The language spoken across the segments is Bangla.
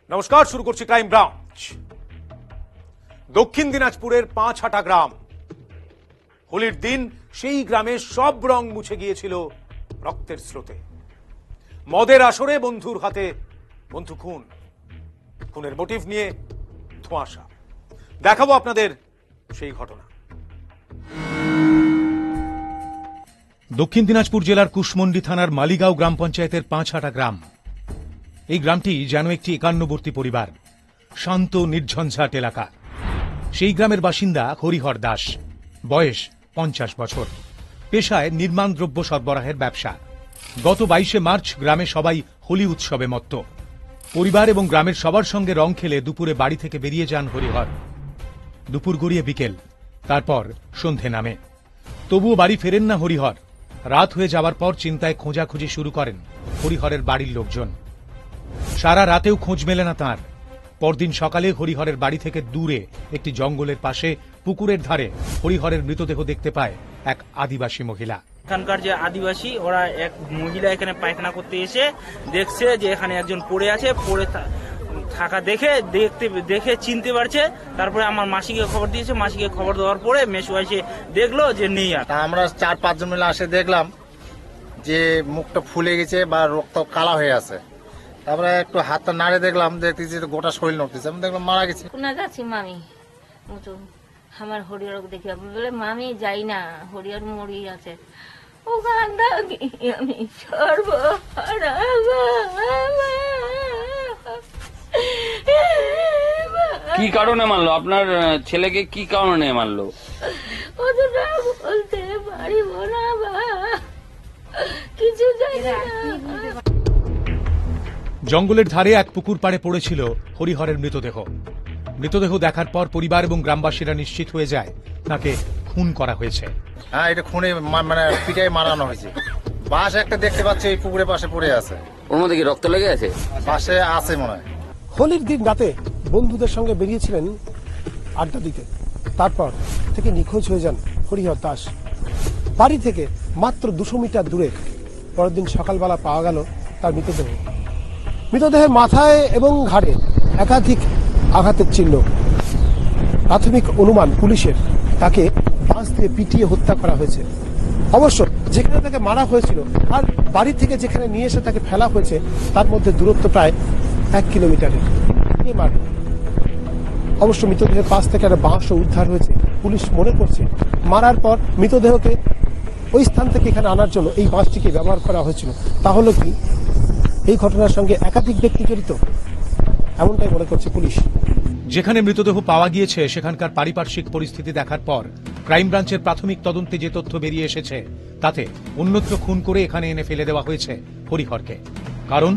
নমস্কার, শুরু করছি ক্রাইম ব্রাঞ্চ। দক্ষিণ দিনাজপুরের পাঁচহাটা গ্রাম। হোলির দিন সেই গ্রামের সব রং মুছে গিয়েছিল রক্তের স্রোতে। মদের আসরে বন্ধুর হাতে বন্ধু খুন। খুনের মোটিভ নিয়ে ধোঁয়াশা। দেখাবো আপনাদের সেই ঘটনা। দক্ষিণ দিনাজপুর জেলার কুশমন্ডি থানার মালিগাঁও গ্রাম পঞ্চায়েতের পাঁচহাটা গ্রাম। এই গ্রামটি যেন একটি একান্নবর্তী পরিবার, শান্ত নির্ঝঞ্ঝাট এলাকা। সেই গ্রামের বাসিন্দা হরিহর দাস, বয়স 50 বছর, পেশায় নির্মাণ দ্রব্য সরবরাহের ব্যবসা। গত 22শে মার্চ গ্রামে সবাই হোলি উৎসবে মত্ত। পরিবার এবং গ্রামের সবার সঙ্গে রং খেলে দুপুরে বাড়ি থেকে বেরিয়ে যান হরিহর। দুপুর গড়িয়ে বিকেল, তারপর সন্ধে নামে, তবুও বাড়ি ফেরেন না হরিহর। রাত হয়ে যাওয়ার পর চিন্তায় খোঁজাখুঁজি শুরু করেন হরিহরের বাড়ির লোকজন। সারা রাতেও খোঁজ মেলে না তাঁর। পরদিন সকালে হরিহরের বাড়ি থেকে দূরে একটি জঙ্গলের পাশে পুকুরের ধারে হরিহরের মৃতদেহ দেখতে পায় এক আদিবাসী মহিলা। এখানকার যে আদিবাসী, ওরা এক মহিলা এখানে পায়খানা করতে এসে দেখছে যে এখানে একজন পড়ে আছে। পড়ে থাকা দেখে চিনতে পারছে। তারপরে আমার মাসিকে খবর দিয়েছে। মাসিকে খবর দেওয়ার পরে মেসু এসে দেখলো যে নেই। আর আমরা 4-5 জন মিলে আসে দেখলাম যে মুখটা ফুলে গেছে বা রক্ত কালা হয়ে আছে। তারপরে একটু হাতটা নাড়ে দেখলাম, দেখতেছি গোটা শরীর নড়তেছে। আমি দেখলাম মারা গেছে। কোনা যাচ্ছি মামি মতন আমার হরিহর দেখি বলে মামি যাই না, হরিহর মরি আছে। ওখান থেকে আমি সর্বহারা। কি কারণে মারলো আপনার ছেলেকে? কি কারণে মারলো? অতটা বলতে পারিব না বা কিছু জানি না। জঙ্গলের ধারে এক পুকুর পাড়ে পড়েছিল হরিহরের মৃতদেহ। মৃতদেহ দেখার পর পরিবার এবং গ্রামবাসীরা নিশ্চিত হয়ে যায় তাকে খুন করা হয়েছে। হ্যাঁ, এটা খুনে মানে পিটাই মারানো হয়েছে। বাস একটা দেখতে পাচ্ছি এই পুকুরের পাশে পড়ে আছে। ওর মধ্যে কি রক্ত লেগে আছে? পাশে আছে মনে হয়। হোলির দিন রাতে বন্ধুদের সঙ্গে বেরিয়েছিলেন আড্ডা দিতে। তারপর থেকে নিখোঁজ হয়ে যান হরিহর দাস। বাড়ি থেকে মাত্র 200 মিটার দূরে পরের দিন সকালবেলা পাওয়া গেল তার মৃতদেহ। মৃতদেহের মাথায় এবং ঘাড়ে একাধিক আঘাতের চিহ্ন। প্রাথমিক অনুমান পুলিশের, তাকে বাঁশ দিয়ে পিটিয়ে হত্যা করা হয়েছে। অবশ্য যেখানে তাকে মারা হয়েছিল আর বাড়ি থেকে যেখানে নিয়ে এসে তাকে ফেলা হয়েছে তার মধ্যে দূরত্ব প্রায় 1 কিলোমিটারের। অবশ্য মৃতদেহের পাশ থেকে একটা বাঁশও উদ্ধার হয়েছে। পুলিশ মনে করছে মারার পর মৃতদেহকে ওই স্থান থেকে এখানে আনার জন্য এই বাঁশটিকে ব্যবহার করা হয়েছিল। তাহলে কি এই ঘটনার সঙ্গে একাধিক ব্যক্তি জড়িত? এমনটাই মনে করছে পুলিশ। যেখানে মৃতদেহ পাওয়া গিয়েছে সেখানকার পারিপার্শ্বিক পরিস্থিতি দেখার পর ক্রাইম ব্রাঞ্চের প্রাথমিক তদন্তে যে তথ্য বেরিয়ে এসেছে তাতে অন্যত্র খুন করে এখানে এনে ফেলে দেওয়া হয়েছে হরিহরকে। কারণ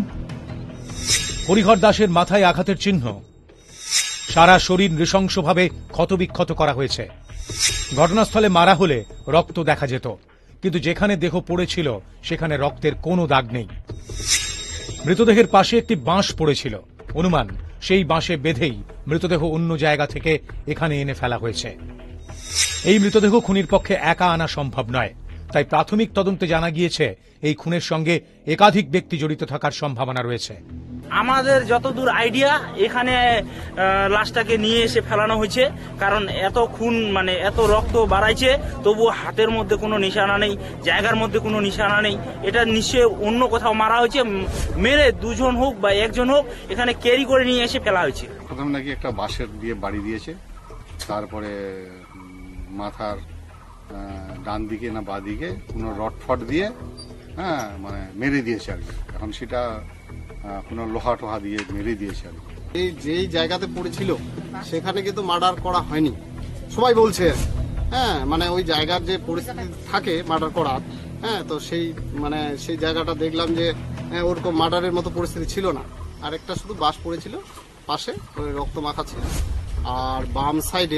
হরিহর দাসের মাথায় আঘাতের চিহ্ন, সারা শরীর নৃশংসভাবে ক্ষতবিক্ষত করা হয়েছে। ঘটনাস্থলে মারা হলে রক্ত দেখা যেত, কিন্তু যেখানে দেহ পড়েছিল সেখানে রক্তের কোনো দাগ নেই। মৃতদেহের পাশে একটি বাঁশ পড়েছিল। অনুমান সেই বাঁশে বেঁধেই মৃতদেহ অন্য জায়গা থেকে এখানে এনে ফেলা হয়েছে। এই মৃতদেহ খুনির পক্ষে একা আনা সম্ভব নয়, তাই প্রাথমিক তদন্তে জানা গিয়েছে এই খুনের সঙ্গে একাধিক ব্যক্তি জড়িত থাকার সম্ভাবনা রয়েছে। আমাদের যতদূর আইডিয়া, এখানে লাশটাকে নিয়ে এসে ফেলানো হয়েছে। কারণ এত খুন, মানে এত রক্ত বাড়াইছে, তবু হাতের মধ্যে কোনো নিশানা নেই, জায়গার মধ্যে কোনো নিশানা নেই। এটা নিশ্চয়ই অন্য কোথাও মারা হয়েছে। মেরে 2 জন হোক বা 1 জন হোক, এখানে ক্যারি করে নিয়ে এসে ফেলা হয়েছে। প্রথম নাকি একটা বাঁশের দিয়ে বাড়ি দিয়েছে, তারপরে মাথার ডান দিকে না বাঁ দিকে কোনো রড ফট দিয়ে মানে মেরে দিয়েছে আর কি। এখন সেটা কোনো লোহা টোহা দিয়ে মেরে দিয়েছে আর কি। এই যেই জায়গাতে পড়েছিল সেখানে কিন্তু মার্ডার করা হয়নি সবাই বলছে। হ্যাঁ, মানে ওই জায়গার যে পরিস্থিতি থাকে মার্ডার করার, তো সেই জায়গাটা দেখলাম যে ওরকম মার্ডারের মতো পরিস্থিতি ছিল না। আর একটা শুধু বাঁশ পড়েছিল পাশে, ওই রক্ত মাখা ছিল। আর বাম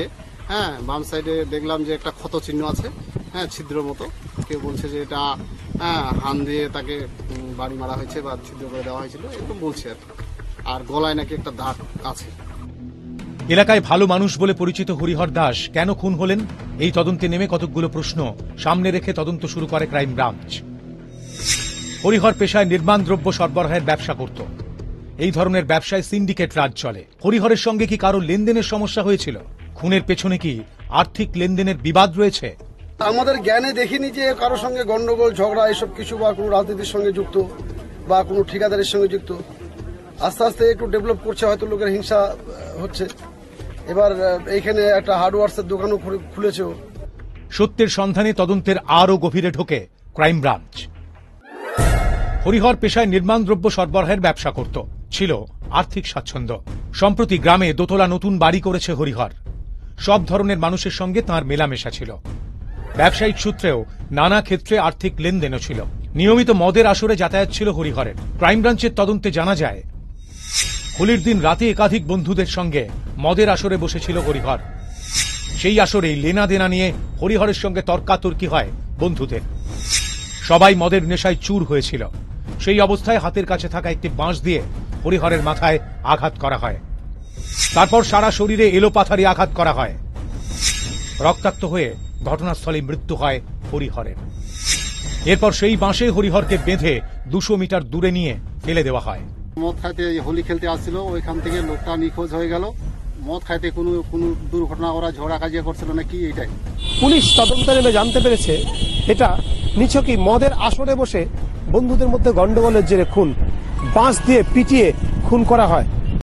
সাইডে দেখলাম যে একটা ক্ষত চিহ্ন আছে, ছিদ্র মতো। কেউ বলছে যে এটা হান দিয়ে তাকে বাড়ি মারা হয়েছে বা ছিদ্র করে দেওয়া হয়েছিল, এরকম বলছে আর কি। আর গলায় নাকি একটা দাগ আছে। এলাকায় ভালো মানুষ বলে পরিচিত হরিহর দাস কেন খুন হলেন, এই তদন্তে নেমে কতকগুলো প্রশ্ন সামনে রেখে তদন্ত শুরু করে ক্রাইম ব্রাঞ্চ। হরিহর পেশায় নির্মাণ দ্রব্য সরবরাহের ব্যবসা করত। এই ধরনের ব্যবসায় সিন্ডিকেট রাজ চলে। হরিহরের সঙ্গে কি কারো লেনদেনের সমস্যা হয়েছিল? খুনের পেছনে কি আর্থিক লেনদেনের বিবাদ রয়েছে? আমাদের জ্ঞানে দেখিনি যে কারোর সঙ্গে গন্ডগোল ঝগড়া এসব কিছু বা কোনো রাজনীতির সঙ্গে যুক্ত বা কোনো ঠিকাদারের সঙ্গে যুক্ত। আস্তে আস্তে একটু ডেভেলপ করছে, হয়তো লোকের হিংসা হচ্ছে। এবার এইখানে একটা হার্ডওয়ার্সের দোকানও খুলেছে। সত্যের সন্ধানে তদন্তের আরও গভীরে ঢোকে ক্রাইম ব্রাঞ্চ। হরিহর পেশায় নির্মাণ দ্রব্য সরবরাহের ব্যবসা করত, ছিল আর্থিক স্বাচ্ছন্দ্য। সম্প্রতি গ্রামে দোতলা নতুন বাড়ি করেছে হরিহর। সব ধরনের মানুষের সঙ্গে তাঁর মেলামেশা ছিল। ব্যবসায়িক সূত্রেও নানা ক্ষেত্রে আর্থিক লেনদেনও ছিল। নিয়মিত মদের আসরে যাতায়াত ছিল হরিহরের। ক্রাইম ব্রাঞ্চের তদন্তে জানা যায়, হোলির দিন রাতে একাধিক বন্ধুদের সঙ্গে মদের আসরে বসেছিল হরিহর। সেই আসরেই লেনা দেনা নিয়ে হরিহরের সঙ্গে তর্কাতর্কি হয় বন্ধুদের। সবাই মদের নেশায় চুর হয়েছিল। সেই অবস্থায় হাতের কাছে থাকা একটি বাঁশ দিয়ে হরিহরের মাথায় আঘাত করা হয়। তারপর সারা শরীরে এলোপাথারি আঘাত করা হয়। রক্তাক্ত হয়ে ঘটনাস্থলে মৃত্যু হয় হরিহরের। এরপর সেই বাঁশে হরিহরকে বেঁধে 200 মিটার দূরে নিয়ে ফেলে দেওয়া হয়। মদ খাইতে হোলি খেলতে আসছিল, ওইখান থেকে লোকটা নিখোঁজ হয়ে গেল। মদ খাইতে কোনো দুর্ঘটনা, ওরা ঝগড়া কাজিয়া করছিল নাকি, এটাই। পুলিশ তদন্তে নেমে জানতে পেরেছে এটা নিছকই মদের আসরে বসে বন্ধুদের মধ্যে গন্ডগোলের জেরে খুন। বাঁশ দিয়ে পিটিয়ে খুন করা হয়।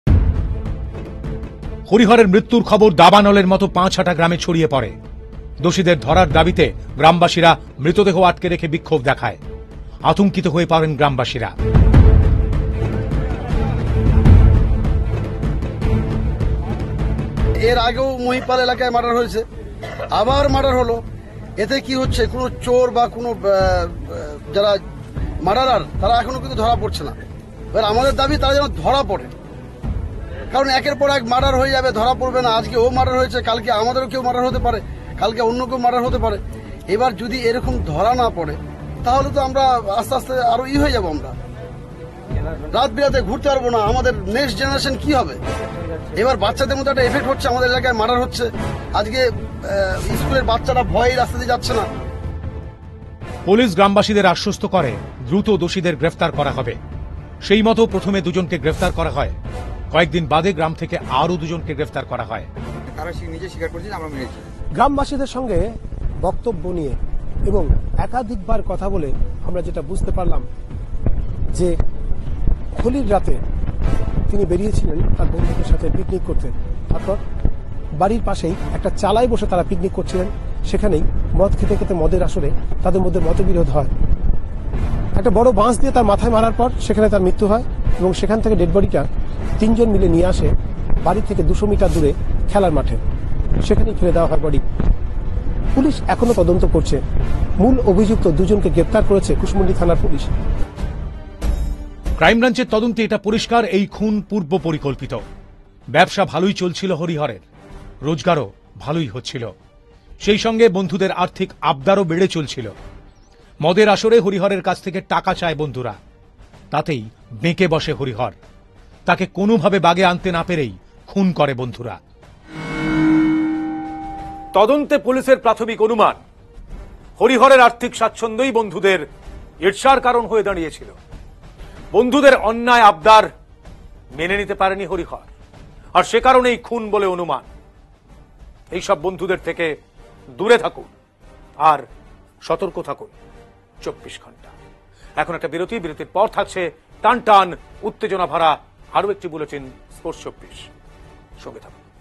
হরিহরের মৃত্যুর খবর দাবানলের মতো 5 গ্রামে ছড়িয়ে পড়ে। দোষীদের ধরার দাবিতে গ্রামবাসীরা মৃতদেহ আটকে রেখে বিক্ষোভ দেখায়। আতঙ্কিত হয়ে পড়েন গ্রামবাসীরা। এর আগেও মহিপাল এলাকায় মার্ডার হয়েছে, আবার মার্ডার হলো। এতে কি হচ্ছে, কোনো চোর বা কোনো যারা মার্ডারার তারা এখনো কিন্তু ধরা পড়ছে না। এবার আমাদের দাবি তারা যেন ধরা পড়ে, কারণ একের পর এক মার্ডার হয়ে যাবে, ধরা পড়বে না। আজকে ও মার্ডার হয়েছে, কালকে আমাদেরও কেউ মার্ডার হতে পারে, কালকে অন্য কেউ মার্ডার হতে পারে। এবার যদি এরকম ধরা না পড়ে তাহলে তো আমরা আস্তে আস্তে আরো হয়ে যাবো। আমরা রাত বিরাতে ঘুরতে পারবো না। আমাদের নেক্সট জেনারেশন কি হবে? এবার বাচ্চাদের মধ্যে একটা এফেক্ট হচ্ছে, আমাদের এলাকায় মার্ডার হচ্ছে। আজকে স্কুলের বাচ্চারা ভয়ে রাস্তা দিয়ে যাচ্ছে না। পুলিশ গ্রামবাসীদের আশ্বস্ত করে দ্রুত দোষীদের গ্রেফতার করা হবে। সেই মতো প্রথমে 2 জনকে গ্রেফতার করা হয়। কয়েকদিন বাদে গ্রাম থেকে আরো 2 জনকে গ্রেফতার করা হয়। গ্রামবাসীদের সঙ্গে বক্তব্য নিয়ে এবং একাধিকবার কথা বলে আমরা যেটা বুঝতে পারলাম যে হোলির রাতে তিনি বেরিয়েছিলেন তার বন্ধুদের সাথে পিকনিক করতে। তারপর বাড়ির পাশেই একটা চালায় বসে তারা পিকনিক করছিলেন। সেখানেই মদ খেতে খেতে মদের আসরে তাদের মধ্যে মতবিরোধ হয়। একটা বড় বাঁশ দিয়ে তার মাথায় মারার পর সেখানে তার মৃত্যু হয় এবং সেখান থেকে ডেড বডিটা 3 জন মিলে নিয়ে আসে বাড়ি থেকে 200 মিটার দূরে খেলার মাঠে। সেখানেই ফেলে দেওয়া হয় বডি। পুলিশ এখনো তদন্ত করছে। মূল অভিযুক্ত 2 জনকে গ্রেপ্তার করেছে কুশমুন্ডি থানার পুলিশ। ক্রাইম ব্রাঞ্চের তদন্তে এটা পরিষ্কার, এই খুন পূর্ব পরিকল্পিত। ব্যবসা ভালোই চলছিল হরিহরের, রোজগারও ভালোই হচ্ছিল। সেই সঙ্গে বন্ধুদের আর্থিক আবদারও বেড়ে চলছিল। মদের আসরে হরিহরের কাছ থেকে টাকা চায় বন্ধুরা, তাতেই বেঁকে বসে হরিহর। তাকে কোনোভাবে বাগে আনতে না পেরেই খুন করে বন্ধুরা। তদন্তে পুলিশের প্রাথমিক অনুমান, হরিহরের আর্থিক স্বাচ্ছন্দ্যই বন্ধুদের ঈর্ষার কারণ হয়ে দাঁড়িয়েছিল। বন্ধুদের অন্যায় আবদার মেনে নিতে পারেনি হরিহর, আর সে কারণেই খুন বলে অনুমান। এইসব বন্ধুদের থেকে দূরে থাকুন আর সতর্ক থাকুন 24 ঘন্টা। এখন একটা বিরতির পর থাকছে টান টান উত্তেজনা ভরা আরো একটি বুলেটিন স্পোর্টস 24। সঙ্গে থাকুন।